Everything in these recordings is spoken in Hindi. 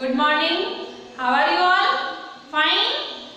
Good morning. How are you all? Fine?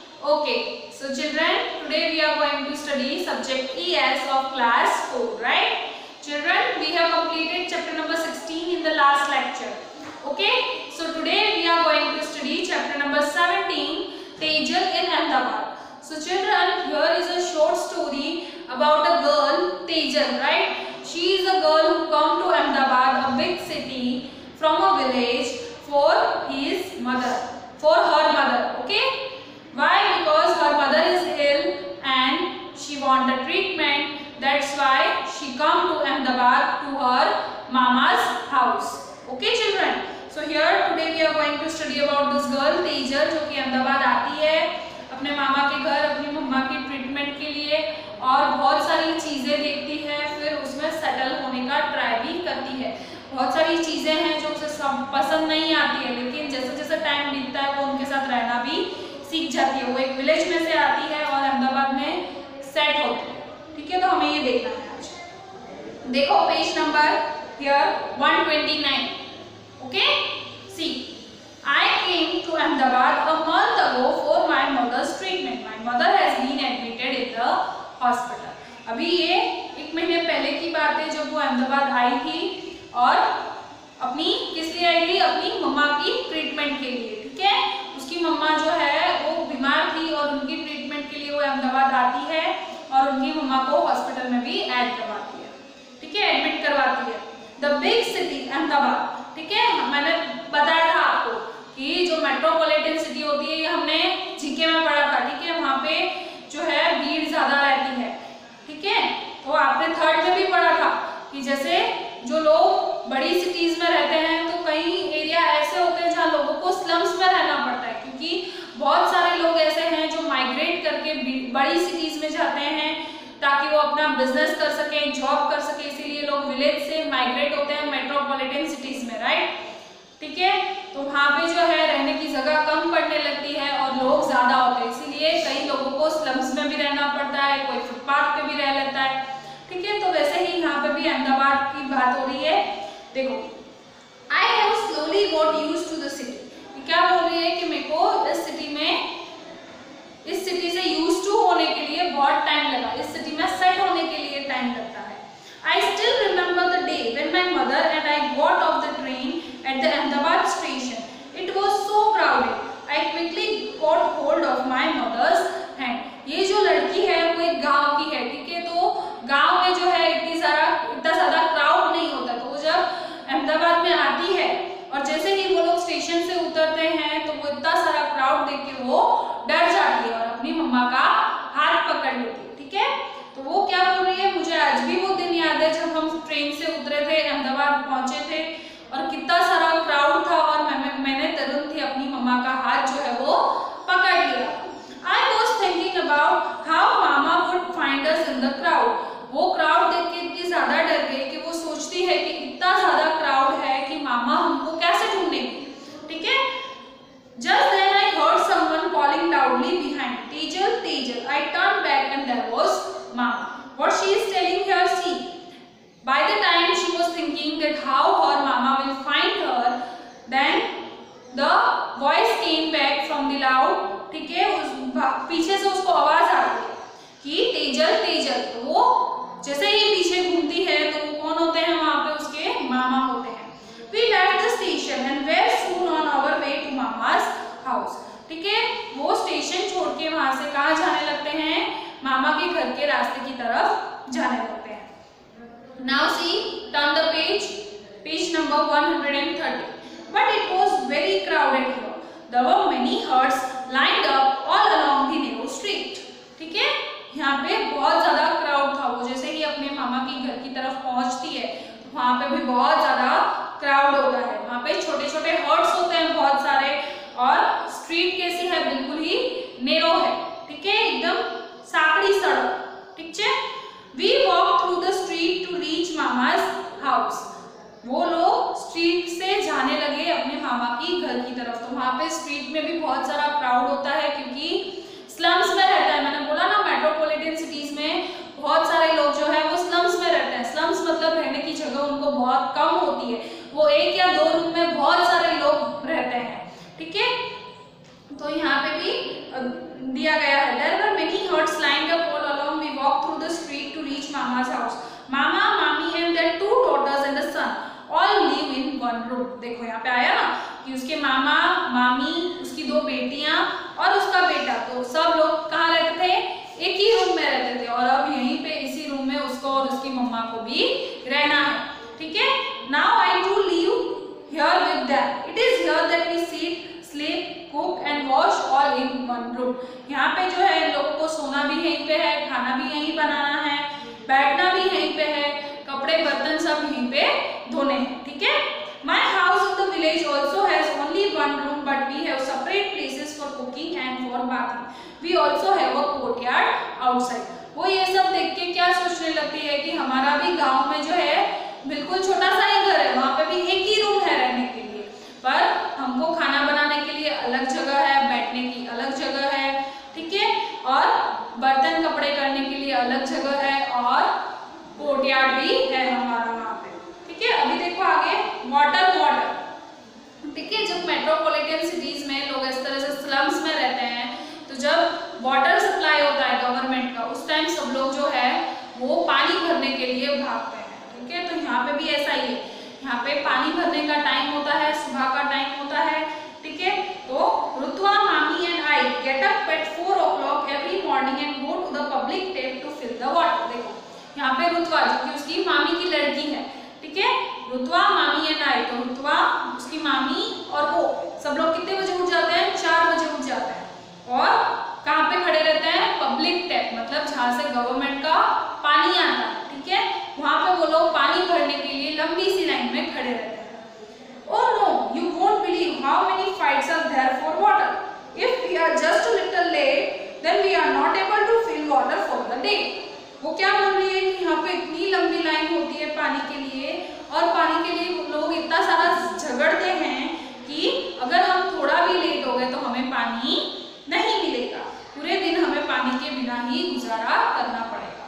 Okay. So children, today we are going to study subject ES of class 4, right? Children, we have completed chapter number 16 in the last lecture. Okay? So today we are going to study chapter number 17, Tejal in Ahmedabad. So children, here is a short story about a girl, Tejal, right? She is a girl who come to Ahmedabad, a big city, from a village for his mother, for her mother. Okay? Why? Because her mother is ill and she want a treatment. That's why she come to Ahmedabad to her mama's house. Okay, children? So here today we are going to study about this girl Tejal, जो कि अहमदाबाद आती है अपने मामा के घर अपनी मम्मा की ट्रीटमेंट के लिए और बहुत सारी चीजें देखती है, फिर उसमें सेटल होने का ट्राई भी करती है। बहुत सारी चीजें हैं जो उसे पसंद नहीं आती है, लेकिन जैसे जैसे टाइम बीतता है वो उनके साथ रहना भी सीख जाती है। वो एक विलेज में से आती है और अहमदाबाद में सेट होती है। ठीक है, तो हमें ये देखना है आज। देखो page number here 129। Okay, see I came to Ahmedabad a month ago for my mother's treatment. My mother has been admitted in the hospital. अभी ये एक महीने पहले की बात है जब वो अहमदाबाद आई थी और अपनी किस लिए आई थी? अपनी मम्मा की ट्रीटमेंट के लिए। ठीक है, उसकी मम्मा जो है वो बीमार थी और उनकी ट्रीटमेंट के लिए वो अहमदाबाद आती है और उनकी मम्मा को हॉस्पिटल में भी ऐड करवाती है। ठीक है, एडमिट करवाती है। The big city Ahmedabad. ठीक है, मैंने बताया था आपको कि जो मेट्रोपॉलिटन सिटी होती है ये हमने जीके में पढ़ा था। ठीक है, वहाँ पे जो है भीड़ ज्यादा रहती है। ठीक है, तो आपने थर्ड में भी पढ़ा था कि जैसे जो लोग बड़ी सिटीज में रहते हैं तो कई एरिया ऐसे होते हैं जहाँ लोगों को स्लम्स में रहना पड़ता है, क्योंकि बहुत सारे लोग ऐसे हैं जो माइग्रेट करके बड़ी सिटीज में जाते हैं ताकि वो अपना बिजनेस कर सके, जॉब कर सके, इसीलिए लोग विलेज से माइग्रेट होते हैं मेट्रोपॉलिटन सिटीज में, राइट? ठीक है, तो वहाँ पे जो है रहने की जगह कम पड़ने लगती है और लोग ज्यादा होते हैं, इसीलिए कई लोगों को स्लम्स में भी रहना पड़ता है, कोई फुटपाथ पे भी रह लेता है। ठीक है, तो वैसे ही यहाँ पे भी अहमदाबाद की बात हो रही है। देखो, I have slowly got used to the city. क्या बोल रही है कि मेरे को इस सिटी से यूज टू होने के लिए बहुत टाइम लगा, इस सिटी में सेट होने के लिए टाइम लगता है। I still remember the day when my mother and I got off the train at the Ahmedabad station. It was so crowded. I quickly got hold of my mother's hand. ये जो लड़की है वो एक गांव की है। ठीक है, तो गांव में जो है इतना ज्यादा क्राउड नहीं होता, तो वो जब अहमदाबाद में आती है और जैसे ही वो लोग स्टेशन से उतरते हैं तो वो इतना सारा क्राउड देख के वो डर जाती है और अपनी मम्मा का हाथ पकड़ लेती है। ठीक है, तो वो क्या बोल रही है, मुझे आज भी वो दिन याद है जब हम ट्रेन से उतरे थे, अहमदाबाद पहुंचे थे और कितना सारा क्राउड था और मैंने तुरंत ही अपनी मम्मा का हाथ जो है वो पकड़ लिया। I was thinking about how Mama would find us in the crowd. वो क्राउड देख के इतनी ज्यादा डर गई कि वो सोचती है कि इतना ज्यादा क्राउड है कि मामा हमको कैसे ढूंढेंगे। ठीक है, Just then I heard someone calling loudly behind, Tejal, Tejal. I turned back and there was Mama. What she is telling here, see. By the time she was thinking that how her mama will find her, then the voice came back from the loud. ठीक है, उस पीछे से उसको आवाज आती है कि तेजल तेजल। तो वो जैसे ही पीछे घूमती है तो वो कौन होते हैं वहां पे? उसके मामा होते हैं। We left the station and were soon on our way to Mama's house. ठीक है, वो स्टेशन छोड़ के वहां से कहाँ जाने लगते हैं? मामा के घर के रास्ते की तरफ जाने लगते हैं। Now see, turn the page number 130. But it was very crowded here. There were many huts lined up all along the narrow street. ठीक है, यहाँ पे बहुत ज्यादा क्राउड था। वो जैसे ही अपने मामा के घर की तरफ पहुंचती है तो वहाँ पे भी बहुत ज्यादा क्राउड होता है। वहाँ पे छोटे छोटे हट्स होते हैं बहुत सारे और स्ट्रीट कैसी है? बिल्कुल ही नेरो है। ठीक है, एकदम साकड़ी सड़क। ठीक है, We walked through the street to reach Mama's house. वो लोग स्ट्रीट से जाने लगे अपने मामा की घर की तरफ। तो वहाँ पे स्ट्रीट में भी बहुत सारा क्राउड होता है क्योंकि स्लम्स में रहता है। मैंने बोला ना, मेट्रोपॉलिटन सिटीज में बहुत सारे लोग जो है वो स्लम्स में रहते हैं। स्लम्स मतलब रहने की जगह उनको बहुत कम होती है, वो एक या दो रूम में बहुत सारे लोग रहते हैं। रूम। देखो यहाँ पे आया ना कि उसके मामा मामी, उसकी 2 बेटियां और उसका बेटा, तो सब लोग कहाँ रहते थे, एक ही रूम में रहते थे। और अब यहीं पे इसी रूम में उसको और उसकी मम्मा को भी रहना है, ठीक है। Now I to leave here with them, it is here that we sit, sleep, cook and wash all in one room. यहाँ पे जो है इन लोगों को सोना भी यहीं पे है, खाना भी यहीं बनाना है, बैठना भी यहीं पे है, कपड़े बर्तन सब यहीं पे धोने हैं, ठीक है। My house in the village also has only one room, but we have separate places for cooking and for bathing. We also have a courtyard outside. वो ये सब देख के क्या सोचने लगती है कि हमारा भी गांव में जो है बिल्कुल छोटा सा ही घर है, वहाँ पे भी एक ही रूम है रहने के लिए, पर हमको खाना बनाने के लिए अलग जगह है, बैठने की अलग जगह है, ठीक है, और बर्तन कपड़े करने के लिए अलग जगह है, और कोर्टयार्ड भी है हमारा वहाँ पे, ठीक है। अभी देखो आगे वाटर, ठीक है। जब मेट्रोपॉलिटन सिटीज में लोग इस तरह से स्लम्स में रहते हैं, तो जब वाटर सप्लाई होता है गवर्नमेंट का, उस टाइम सब लोग जो है वो पानी भरने के लिए भागते हैं, ठीक है। तो यहाँ पे भी ऐसा ही है, यहाँ पे पानी भरने का टाइम होता है, सुबह का टाइम होता है, ठीक है। तो Rutva, mami and I get up at 4 o'clock every morning and go to the public tap to fill the water. देखो यहाँ पे रुतवा जो कि उसकी मामी की लड़की है, ठीक है, रुतवा, मामी एंड आई, तो रुतवा, उसकी मामी और वो सब लोग कितने बजे उठ जाते हैं, 4 बजे उठ जाते हैं, और कहाँ पे खड़े रहते हैं, पब्लिक टैप, मतलब जहाँ से गवर्नमेंट का पानी आता है, ठीक है, वहाँ पे वो लोग पानी भरने के लिए लंबी सी लाइन में खड़े रहते हैं। Oh no, you won't believe how many fights are there for water. If we are just a little late, then we are not able to fill water for the day. वो क्या बोल रही है कि यहाँ पे इतनी लंबी लाइन होती है पानी के लिए, और पानी के लिए लोग इतना सारा झगड़ते हैं कि अगर हम थोड़ा भी लेट हो गए तो हमें पानी नहीं मिलेगा, पूरे दिन हमें पानी के बिना ही गुजारा करना पड़ेगा,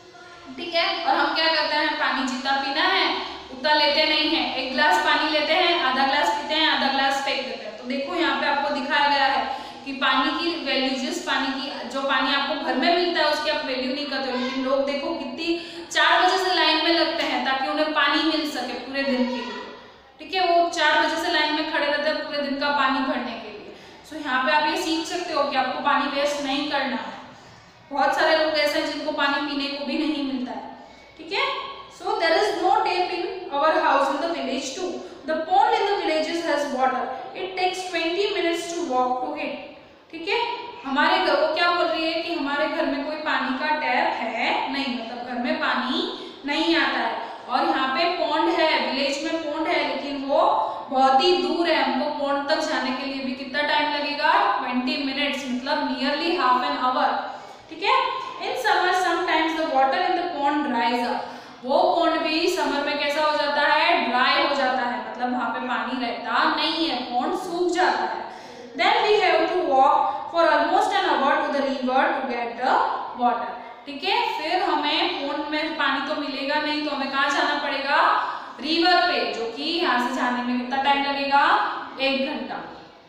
ठीक है। और हम क्या करते हैं, पानी जितना पीना है उतना लेते नहीं है, 1 गिलास पानी लेते हैं, आधा गिलास पीते हैं, आधा गिलास फेंक देते हैं। तो देखो यहाँ पे आपको दिखाया गया है कि पानी की वैल्यू, जिस पानी की, जो पानी आपको घर में मिलता है उसकी आप वैल्यू नहीं करते हो, लेकिन लोग देखो कितनी 4 बजे से लाइन में लगते हैं ताकि उन्हें पानी मिल सके पूरे दिन के लिए, ठीक है। वो 4 बजे से लाइन में खड़े रहते हैं पूरे दिन का पानी भरने के लिए। सो यहाँ पे आप ये सीख सकते हो कि आपको पानी वेस्ट नहीं करना है। बहुत सारे लोग ऐसे हैं जिनको पानी पीने को भी नहीं मिलता है, ठीक है। So there is no tap in our house in the village too. The pond in the villages has water. It takes 20 minutes to walk to it. ठीक है, हमारे घर, वो क्या बोल रही है कि हमारे घर में कोई पानी का टैप है नहीं, मतलब घर में पानी नहीं आता है, और यहाँ पे पॉन्ड है, विलेज में पॉन्ड है, लेकिन वो बहुत ही दूर है, हमको पॉन्ड तक जाने के लिए भी कितना टाइम लगेगा, 20 मिनट्स, मतलब नियरली हाफ एन आवर, ठीक है। In summer sometimes the water in the pond dries up, वो पॉन्ड भी समर में कैसा हो जाता है, ड्राई हो जाता है, मतलब वहाँ पे पानी रहता नहीं है, पॉन्ड सूख जाता है। Then we have to walk for almost an hour to the river to get the water. ठीक है, फिर हमें पॉन्ड में पानी तो मिलेगा नहीं, तो हमें कहाँ जाना पड़ेगा, रिवर पे, जो कि यहाँ से जाने में कितना टाइम लगेगा, 1 घंटा।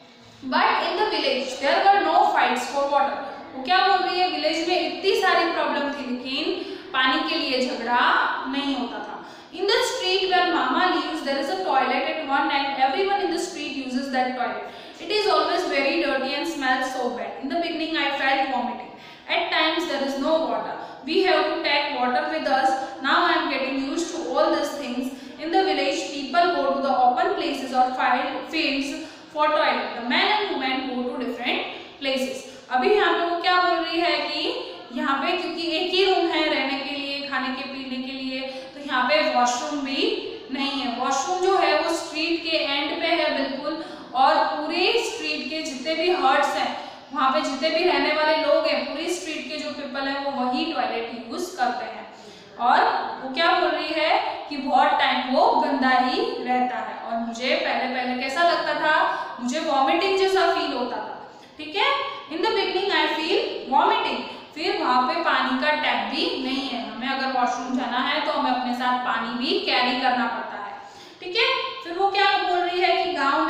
But in the village there were no fights for water. वो क्या बोल रही है, विलेज में इतनी सारी प्रॉब्लम थी लेकिन पानी के लिए झगड़ा नहीं होता था। In the street where Mama lives, there is a toilet at one end. Everyone in the street uses that toilet. It is always very dirty and smells so bad. In the beginning, I felt vomiting. At times, there is no water. We have to take water with us. Now I am getting used to all these things. In the village, people go to the open places or fields for toilet. The men and women go to different places. अभी यहाँ पे वो क्या बोल रही है कि यहाँ पे क्योंकि एक ही रूम है रहने के लिए, खाने के पीने के लिए, तो यहाँ पे वॉशरूम भी नहीं है। वॉशरूम जो है वो स्ट्रीट के एंड पे है बिल्कुल, और पूरे स्ट्रीट के जितने भी हर्ट्स हैं, वहाँ पे जितने भी रहने वाले लोग हैं, पूरी स्ट्रीट के जो पीपल हैं वो वही टॉयलेट यूज करते हैं। और वो क्या बोल रही है कि बहुत टाइम वो गंदा ही रहता है, और मुझे पहले कैसा लगता था, मुझे वॉमिटिंग जैसा फील होता था, ठीक है। In the beginning I feel vomiting, फिर वहाँ पे पानी का टैप भी नहीं है, हमें अगर वॉशरूम जाना है तो हमें अपने साथ पानी भी कैरी करना पड़ता है, ठीक है। फिर वो क्या बोल रही है कि गांव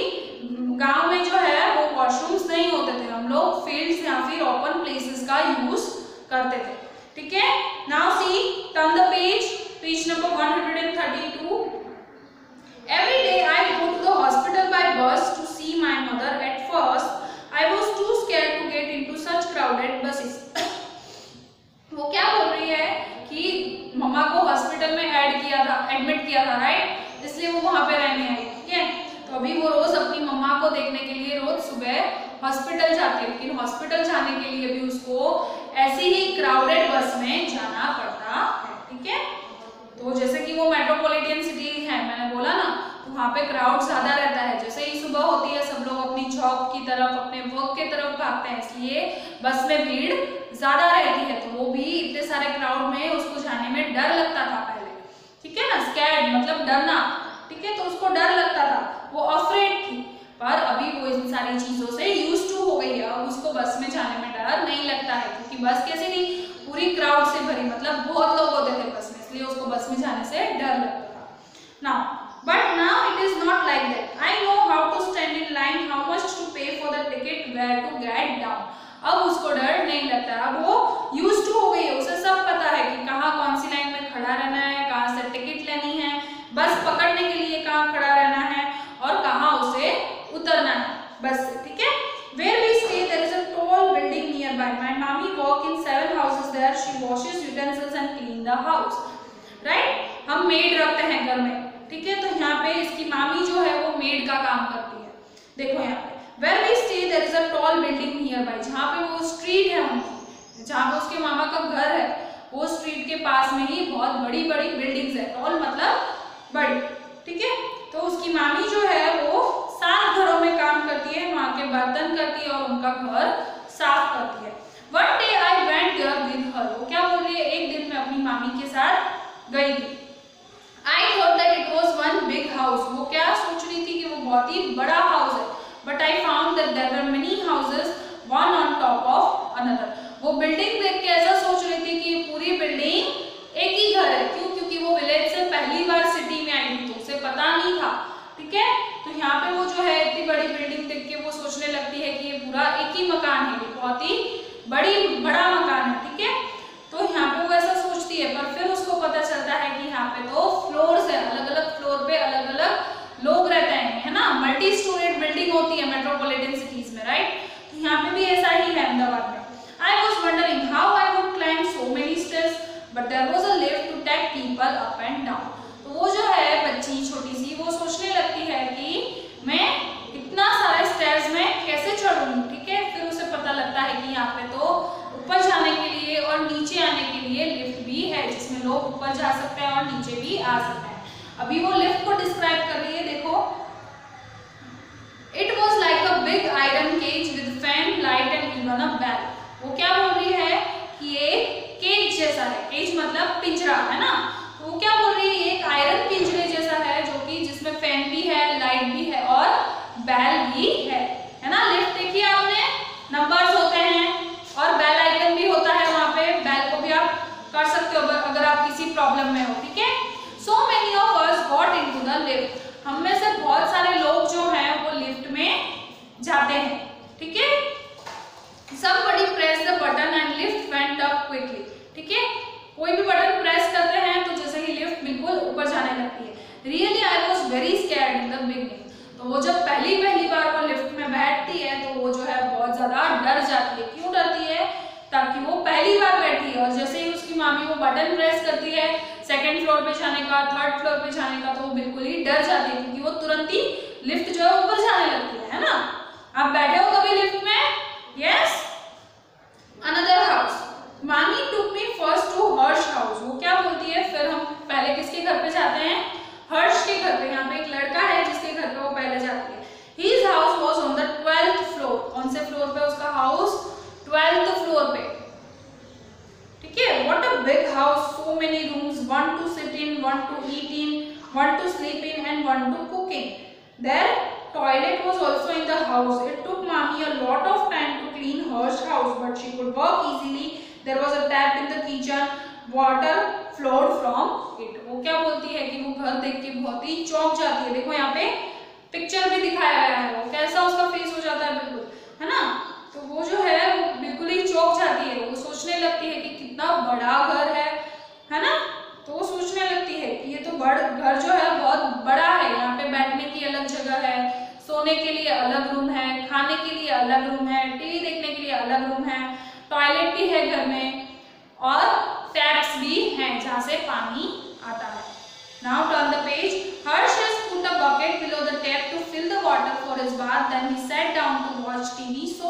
में जो है वो वॉशरूम्स नहीं होते थे, हम लोग फील्ड्स या फिर ओपन प्लेसेस का यूज करते थे, ठीक है। Now see, turn the page number 132. Every day I hospital जाती है, लेकिन हॉस्पिटल जाने के लिए भी उसको ऐसी ही क्राउडेड बस में जाना पड़ता है। ठीक है, तो जैसे कि वो मेट्रोपॉलिटन सिटी है, मैंने बोला ना, तो वहाँ पे क्राउड ज्यादा रहता है। जैसे ही सुबह होती है सब लोग अपनी जॉब की तरफ, अपने वर्क की तरफ भागते हैं, इसलिए बस में भीड़ ज्यादा रहती है। तो वो भी इतने सारे क्राउड में उसको जाने में डर लगता था पहले। ठीक है ना, स्कैर्ड मतलब डरना। ठीक है, तो उसको डर लगता था, वो अफ्रेड थी। पर अभी वो इन सारी चीजों से यूज्ड टू हो गई है, अब उसको बस में जाने में डर नहीं लगता है, क्योंकि बस कैसी थी, पूरी क्राउड से भरी, मतलब बहुत लोग होते थे बस में, इसलिए उसको बस में जाने से डर लगता था। Now but now it is not like that. I know how to stand in line, how much to pay for the ticket, where to get down. अब उसको डर नहीं लगता, अब वो यूज्ड टू हो गई है, उसे सब पता है कि कहाँ कौन सी लाइन में खड़ा रहना है, कहाँ से टिकट लेनी है, बस पकड़ने के लिए कहाँ खड़ा रहना है और कहाँ उसे उतरना है बस से। ठीक है, where we stay there is a tall building nearby. My mommy work in 7 houses there. She washes utensils and clean the house. Right? हम मेड रखते हैं घर में। ठीक है, तो यहाँ पे इसकी मामी जो है वो मेड का काम करती है। देखो यहाँ पे where we stay there is a tall building nearby. जहाँ पे वो स्ट्रीट है उनकी, जहाँ पे उसके मामा का घर है, वो स्ट्रीट के पास में ही बहुत बड़ी बड़ी बिल्डिंग्स है। टॉल मतलब बड़ी। ठीक है, तो उसकी मामी जो है वो 7 घरों में काम करती है, वहाँ के बर्तन करती है और उनका घर साफ करती है। One day I went there with her. वो क्या बोल रही है, एक दिन मैं अपनी मामी के साथ गई थी। I thought that it was one big house. वो क्या सोच रही थी कि वो बहुत ही बड़ा हाउस है, but I found that there were many houses, one on top of another. वो बिल्डिंग देख के ऐसा सोच रही थी कि पूरी बिल्डिंग एक ही घर है। क्यों? क्योंकि वो विलेज से पहली बार सिटी में आई थी, तो उसे पता नहीं था। ठीक है, तो यहाँ पे वो जो है इतनी बड़ी बिल्डिंग देख के वो सोचने लगती है कि ये पूरा एक ही मकान है, ये बहुत ही बड़ा मकान है। ठीक है, तो यहाँ पे वो ऐसा सोचती है, पर फिर उसको पता चलता है कि यहाँ पे तो फ्लोर्स है, अलग अलग फ्लोर पे अलग अलग लोग रहते हैं, है ना, मल्टी स्टोरेड बिल्डिंग होती है मेट्रोपॉलिटन सिटीज में। राइट, तो यहाँ पे भी ऐसा ही है अहमदाबाद में। I was wondering how I would climb so many stairs, but there was a lift to take people up and down. तो वो जो है बच्ची छोटी सी, वो सोचने लगती है कि मैं इतना सारे स्टेयर्स में कैसे चढ़ूंगी। ठीक है, फिर उसे पता लगता है कि यहाँ पे तो ऊपर जाने के लिए और नीचे आने के लिए लिफ्ट भी है, जिसमें लोग ऊपर जा सकते हैं और नीचे भी आ सकते हैं। अभी वो लिफ्ट को डिस्क्राइब कर रही है, देखो। It was like a big iron cage with fan, light and even a bell. वो क्या बोल रही है कि ये केज जैसा है, केज मतलब पिंजरा, है ना। तो वो क्या बोल रही है, एक आयरन पिंजरे जैसा है, जो कि जिसमें फैन भी है, लाइट भी है और बेल भी है ना। लिफ्ट देखिए आपने, नंबर्स होते हैं और बेल आइकन भी होता है वहां पे, बेल को भी आप कर सकते हो अगर आप किसी प्रॉब्लम में हो। ठीक है, so many of us got into the lift. हम में से बहुत सारे लोग जो हैं वो लिफ्ट में जाते हैं। ठीक है, somebody pressed the button and lift went up quickly. ठीक है, कोई भी बटन प्रेस करते हैं तो जैसे ही लिफ्ट बिल्कुल ऊपर जाने लगती है। Really I was very scared in the beginning. तो वो जब पहली बार वो लिफ्ट में बैठती है तो वो जो है बहुत ज्यादा डर जाती है। क्यों डरती है? ताकि वो पहली बार बैठी है और जैसे ही उसकी मामी वो बटन प्रेस करती है सेकंड फ्लोर पे जाने का, थर्ड फ्लोर पे जाने का, तो वो बिल्कुल ही डर जाती है, क्योंकि वो तुरंत ही लिफ्ट जो है ऊपर जाने लगती है ना। आप बैठे हो कभी लिफ्ट में? Yes. Another house. Mommy took me first to Harsh house. वो क्या बोलती है, फिर हम पहले किसके घर पे जाते हैं? हर्ष के घर पे। यहाँ पे एक लड़का है जिसके घर पे वो पहले जाती है। His house was on the 12th floor. कौन से फ्लोर पे उसका हाउस? 12th फ्लोर पे। ठीक है, what a big house, so many rooms, one to sit in, one to eat in, one to sleep in and one to cook in. Their toilet was also in the house. It took mommy a lot of time to clean Harsh house, but she could walk easily. There was a tap in the kitchen. Water flowed from it. वो क्या बोलती है कि वो घर देख के बहुत ही चौंक जाती है। देखो यहाँ पे पिक्चर भी दिखाया गया है, वो कैसा उसका फेस हो जाता है बिल्कुल, है ना। तो वो जो है वो बिल्कुल ही चौंक जाती है, वो सोचने लगती है कि कितना बड़ा घर है ना। तो वो सोचने लगती है कि ये तो घर जो है बहुत बड़ा है, यहाँ पे बैठने की अलग जगह है, सोने के लिए अलग रूम है, खाने के लिए अलग रूम है, टीवी देखने के लिए अलग रूम है, टॉयलेट भी है घर में और टैप्स भी हैं जहाँ से पानी आता है। Now turn the page. Harsh has put a bucket below the tap to fill the water for his bath. Then he sat down to watch TV.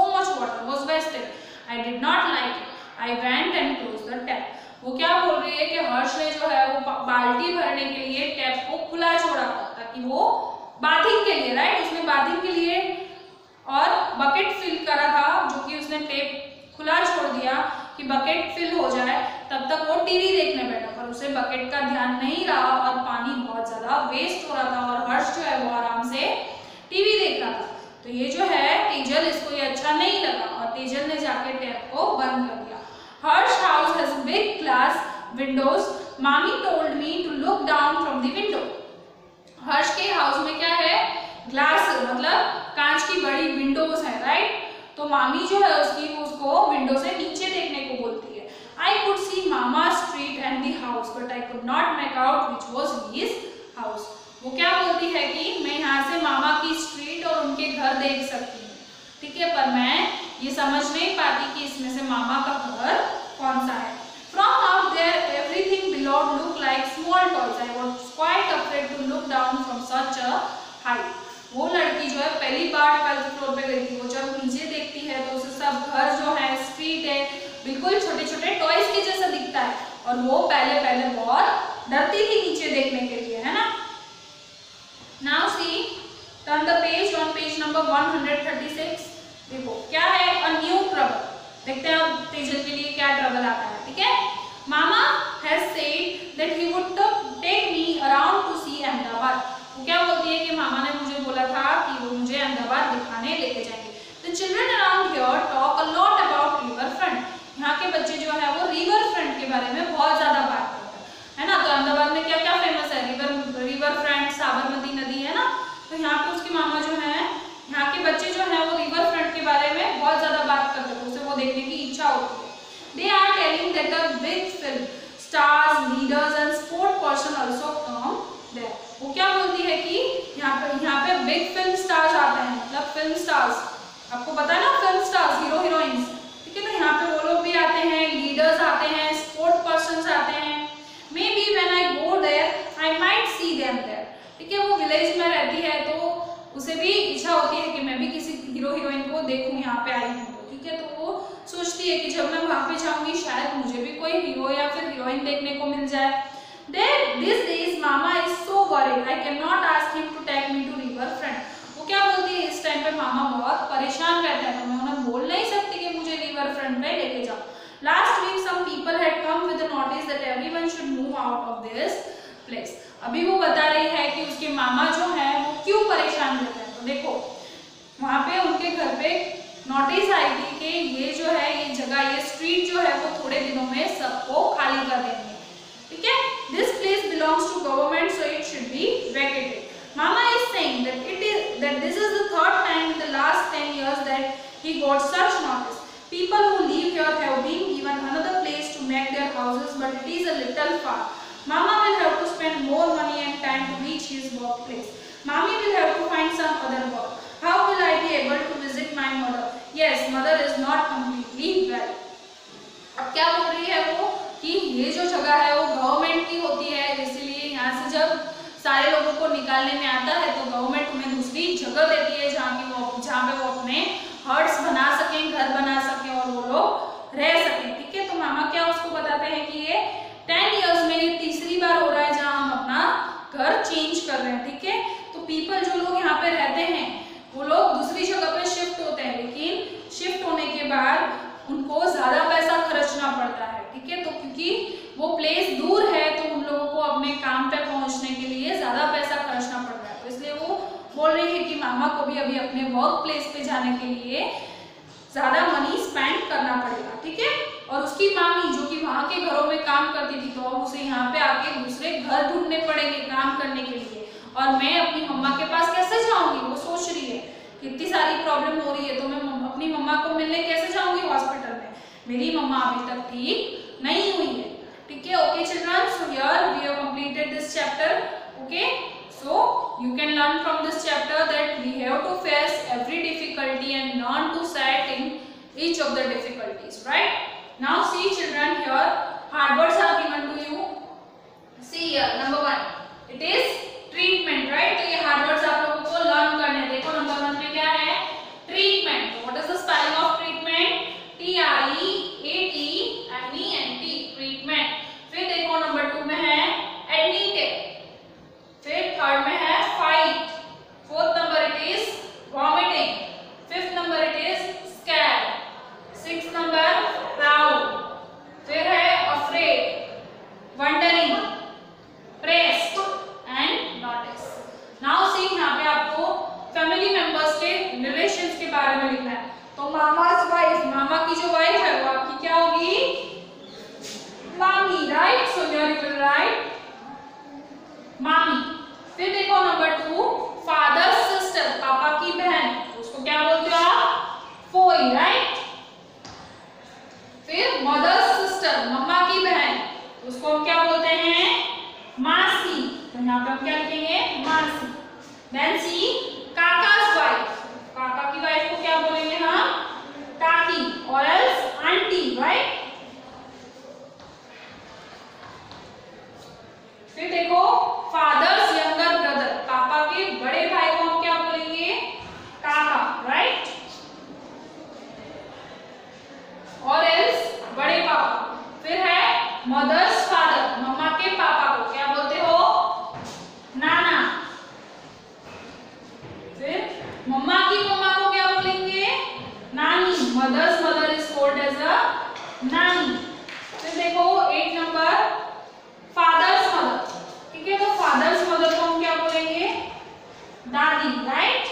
I went and closed the tap. वो क्या बोल रही है कि हर्ष ने जो है वो बाल्टी भरने के लिए टैप को खुला छोड़ा था ताकि वो बाथिंग के लिए, राइट, उसने बाथिंग के लिए और बकेट फिल करा था, जो कि उसने टैप खुला छोड़ दिया कि बकेट फिल हो जाए, तब तक वो टीवी देखने बैठा, पर उसे बकेट का ध्यान नहीं रहा और पानी बहुत ज्यादा वेस्ट हो रहा था और हर्ष जो है वो आराम से टीवी देख रहा था। तो ये जो है तेजल, इसको ये अच्छा नहीं लगा और तेजल ने जाके टैप को बंद कर दिया। Harsh house has big glass windows, mami told me to look down from the window. Harsh के हाउस में क्या है, ग्लास मतलब कांच की बड़ी विंडोज है, राइट, तो मामी जो है उसको विंडो से नीचे देखने को बोलती है। I could see mama street and the house but I could not make out which was his house. वो क्या बोलती है कि मैं यहाँ से मामा की स्ट्रीट और उनके घर देख सकती हूँ, ठीक है, पर मैं ये समझ नहीं पाती कि इसमें से मामा का घर कौन सा है। From out there everything below looked like small toys. I was quite afraid to look down from such a height. वो लड़की जो है पहली बार 12th फ्लोर पे गई थी, वो जब नीचे देखती है तो उसे सब घर जो है, स्ट्रीट है, बिल्कुल छोटे छोटे टॉयज के जैसा दिखता है और वो पहले बहुत डरती थी नीचे देखने के लिए, है ना। Now see, turn the page on page number 136. देखो क्या है, a new trouble. देखते हैं अब तेजल के लिए क्या ट्रबल आता है, ठीक है। Mama has said that he would take me around to see Ahmedabad. वो क्या बोलती है कि मामा ने मुझे बोला था कि वो मुझे अहमदाबाद दिखाने लेके जाएंगे। The children around here talk a lot about river front. यहाँ के बच्चे जो है वो रिवर फ्रंट के बारे में बहुत ज्यादा बात करते हैं, है ना। तो अहमदाबाद में क्या क्या फेमस है, रिवर फ्रंट, साबरमती नदी, है ना। तो यहाँ पे उसकी मामा जो है, यहाँ के बच्चे जो है वो रिवर फ्रंट के बारे में बहुत ज्यादा बात करते हैं, उसे वो देखने की इच्छा होती है। They are telling that a big film stars, leaders and sport person also come there. वो क्या बोलती है कि यहाँ पे बिग फिल्म स्टार्स आते हैं, मतलब फिल्म स्टार्स, आपको पता है ना, फिल्म स्टार्स, हीरो हीरोइंस, ठीक है। तो यहाँ पे वो लोग भी आते हैं, लीडर्स आते हैं, स्पोर्ट पर्सन्स आते हैं। Maybe when I go there, I might see them there. ठीक है, वो विलेज में रहती है तो उसे भी इच्छा होती है कि मैं भी किसी हीरो हीरोइन को देखूं, यहाँ पे आई हूँ, ठीक है। तो वो सोचती है कि जब मैं वहां पे जाऊंगी शायद मुझे भी कोई हीरो या फिर हीरोइन देखने को मिल जाए। These days Mama is so worried. I cannot ask him to take me to river front. वो क्या बोलती है, इस टाइम पे मामा बहुत परेशान रहते हैं, तो मैं उन्हें बोल नहीं सकती कि मुझे रिवर फ्रंट पे लेके जाओ। Last week some people had come with a notice that everyone should move out of this place. अभी वो बता रही है कि उसके मामा जो है वो क्यों परेशान रहते हैं। तो देखो वहां पे उनके घर पे नोटिस आई थी कि ये जो है, ये जगह, ये स्ट्रीट जो है वो थोड़े दिनों में सबको खाली कर देंगे, ठीक है। This place belongs to government so it should be vacated. Mama is saying that this is the third time in the last 10 years that he got such notice. People who live here have been given another place to make their houses, but it is a little far. Mama will have to spend more money and time to reach his workplace. Mommy will have to find some other work. How will I be able to visit my mother? Yes, mother is not completely well. अब क्या बोल रही है वो कि ये जो जगह है वो गवर्नमेंट की होती है, इसीलिए यहाँ से जब सारे लोगों को निकालने में आता है तो गवर्नमेंट उन्हें दूसरी जगह देती है जहाँ पे वो अपने हट्स बना सकें, घर बना सकें और वो लोग रह सकें, ठीक है। तो मामा क्या उसको बताते हैं कि ये 10 इयर्स में ये तीसरी बार हो रहा है जहाँ हम अपना घर चेंज कर रहे हैं, ठीक है। तो पीपल जो लोग यहाँ पे रहते हैं वो लोग दूसरी जगह पे शिफ्ट होते हैं, लेकिन शिफ्ट होने के बाद उनको ज्यादा पैसा खर्चना पड़ता है, ठीक है। तो क्योंकि वो प्लेस दूर है तो उन लोगों को अपने काम पे पहुंचने के लिए ज्यादा पैसा खर्चना पड़ रहा है, तो इसलिए वो बोल रही है कि मामा को भी अभी अपने वर्क प्लेस पे जाने के लिए ज्यादा मनी स्पेंड करना पड़ेगा, ठीक है। और उसकी मामी जो कि वहां के घरों में काम करती थी, तो अब उसे यहाँ पे आके दूसरे घर ढूंढने पड़ेंगे काम करने के लिए, और मैं अपनी मम्मा के पास कैसे जाऊंगी। वो सोच रही है कि इतनी सारी प्रॉब्लम हो रही है तो मैं अपनी मम्मा को मिलने कैसे जाऊंगी हॉस्पिटल में, मेरी मम्मा अभी तक ठीक नहीं हुई है, ठीक है। Okay children, so here we have completed this chapter, okay. So you can learn from this chapter that we have to face every difficulty and learn to set in each of the difficulties, right? Now see children, here hard words are given to you. See here, number 1, it is treatment, right? तो ये hard words आप लोगों को learn करने, देखो number 1 में क्या है, treatment. What is the spelling of treatment? T-R-E-A-T relations के बारे में लिखना है। तो मामा's वाइफ, मामा की जो वाइफ है वो आपकी क्या होगी? मामी, right? So here you will write mami. फिर देखो नंबर 2, फादर्स सिस्टर, पापा की बहन, उसको क्या बोलते हो आप? फोई, राइट? फिर मदर्स सिस्टर, मम्मा की बहन, उसको हम क्या बोलते हैं? मासी। तो यहाँ पे हम क्या लिखेंगे? मासी। देन सी, काका's वाइफ, काका की वाइफ को क्या बोलेंगे हम? काकी और एल्स आंटी, राइट? फिर देखो फादर्स यंगर ब्रदर, पापा के बड़े भाई को हम क्या बोलेंगे? काका, राइट? और एल्स बड़े पापा। फिर है मदर्स फादर, मम्मा के पापा को क्या बोलते हो? नाना। फिर मम्मा की मम्मा को क्या बोलेंगे? नानी। Mother's mother is called as a nani. फिर देखो 8 नंबर, फादर्स मदर, ठीक है? तो फादर्स मदर को हम क्या बोलेंगे? दादी, right?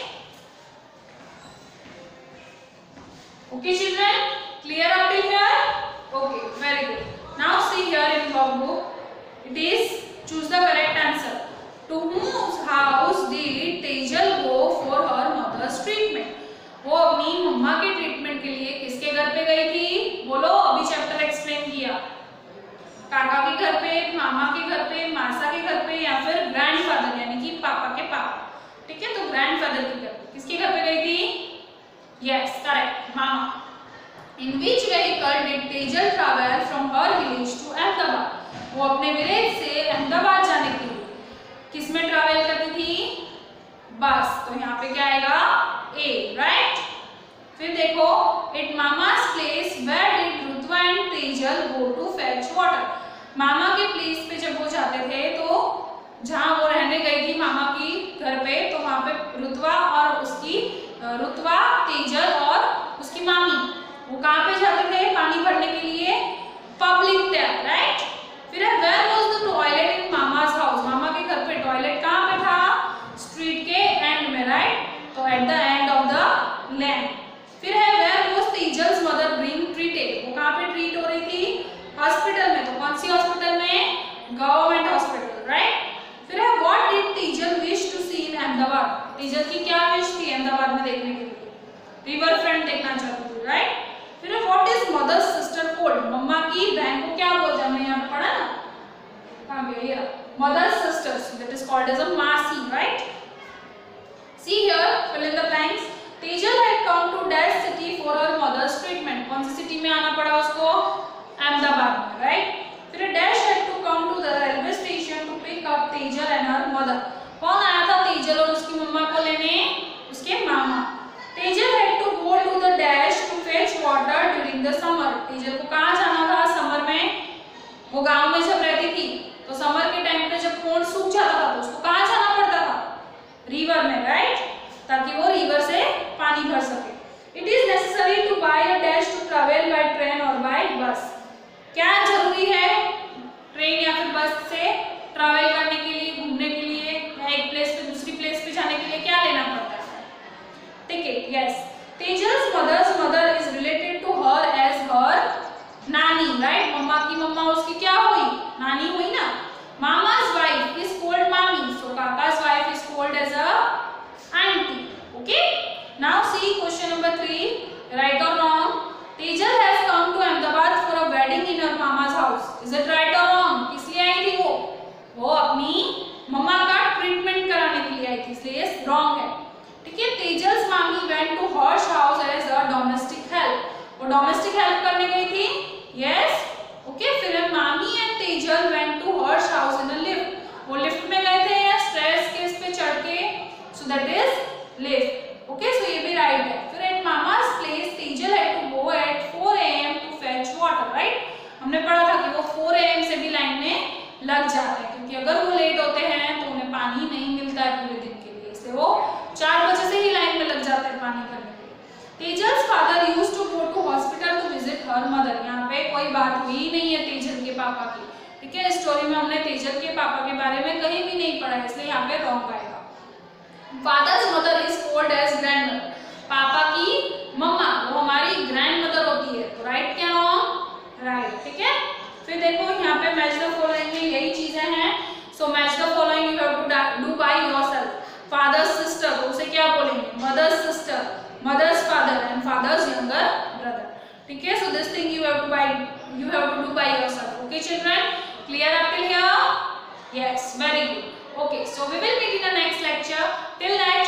Okay children, clear up till here? Okay, very good. Now see here in your book, it is choose the correct answer. To whose house did Tejal go for her mother's treatment? वो अपनी मम्मा के ट्रीटमेंट के लिए किसके घर पे गई थी? बोलो, अभी चैप्टर एक्सप्लेन किया। काका के घर पे, मामा के घर पे, मासा के घर पे, या फिर ग्रैंडफादर यानी कि पापा के पापा, ठीक है? तो ग्रैंडफादर के घर पे, किसके घर पे गई थी? Yes, correct, mama. In which vehicle did Tejal travel from her village to Ahmedabad? वो अपने विलेज से अहमदाबाद जाने के लिए किसमें ट्रैवल करती थी? बस। तो यहाँ पे क्या आएगा? A, right? फिर देखो at Mama's place where did Rutva and Tejal go to fetch water? मामा के प्लेस पे जब वो जाते थे तो जहाँ वो रहने गई थी मामा की घर पे, तो वहाँ पे रुतवा और उसकी रुतवा, तेजल और उसकी मामी वो कहाँ पे जाते थे पानी भरने के लिए? Public tap, right? फिर where was the toilet in mama's house? मामा के घर पे टॉयलेट कहाँ पे था? स्ट्रीट के एंड में, राइट? तो at the end of the lane. फिर है where was Tejal's mother being treated? वो कहाँ पे ट्रीट हो रही थी? हॉस्पिटल में। तो कौन सी हॉस्पिटल में? Government hospital, right? फिर है what did Tejal wish to see in Ahmedabad? Tejal की क्या विश थी अहमदाबाद में देखने के लिए? रिवर फ्रंट देखना चाहती थी, राइट? फिर what is mother's sister called? मम्मा की बहन को क्या बोलते हैं? हमने यहाँ पे पढ़ा ना, कहाँ गया ये? Mother's sisters, that is called as a masi, right? See here, fill in the blanks. Tejal had come to dash city for her mother's treatment. कौन सी सिटी में आना पड़ा उसको? अहमदाबाद में, राइट? फिर dash had to come to the railway station to pick up Tejal and her mother. कौन आया था तेजल और उसकी मम्मा को लेने? उसके मामा। Tejal had to go to the dash to fetch water during the summer. Tejal को कहाँ जाना था समर में? वो गांव में जब रहती थी तो समर के टाइम पे जब पॉन्ड सूख जाता था तो उसको कहाँ जाना पड़ता था? रिवर में, राइट? ताकि वो रिवर से पानी भर सके। It is necessary to buy a dash to travel by train और बाय बस। क्या जरूरी है ट्रेन या फिर बस से ट्रैवल करने के लिए, घूमने के लिए, या एक प्लेस से दूसरी प्लेस पे जाने के लिए क्या लेना पड़ता है? Ticket, yes. Tejal's mother's mother is related to her as her nani, right? मम्मा की मम्मा उसकी क्या हुई? नानी हुई ना। Mama's wife is called mami, so kaka's wife is called as a aunty. Okay, now see question number 3, right और wrong? Tejal has come to Ahmedabad for a wedding in her mama's house. Is it right और रॉन्ग? किस लिए आई थी वो? वो अपनी मम्मा का ट्रीटमेंट कराने के लिए आई थी, इसलिए रॉन्ग है, ठीक है? Tejal's mami went to Harsh house as a domestic help. वो डोमेस्टिक हेल्प करने गई थी, यस, ओके। फिर mami and Tejal went to Harsh house in a lift. वो लिफ्ट में गए थे या स्टेयर्स के इस पे चढ़ के, so that is lift, okay. So ये भी राइट है। फिर at mama's place Tejal had to go at 4 AM to fetch water, right? हमने पढ़ा था कि वो 4 AM से भी लाइन में लग जाते हैं, क्योंकि अगर वो लेट होते हैं तो उन्हें पानी नहीं मिलता है पूरे दिन के लिए, इसलिए वो 4 बजे से ही लाइन में लग जाते हैं पानी भरने के लिए। Tejal's father used to go to hospital to visit her mother. यहाँ पे कोई बात हुई नहीं है तेजल के पापा की, ठीक है? स्टोरी में हमने तेजल के पापा के बारे में कहीं भी नहीं पढ़ा है, इसलिए यहाँ पे रॉन्ग आएगा। Father's mother is called as grandmother. पापा फिर देखो यहाँ पे मैच द फॉलोइंग में यही चीजें हैं। So match the following you have to do by yourself. Father's sister, तो उसे क्या बोलेंगे? Mother's sister, mother's father and father's younger brother. ठीक है, so this thing you have to do by yourself. Okay children, clear up till here? Yes, very good. Okay, so we will meet in the next lecture. Till then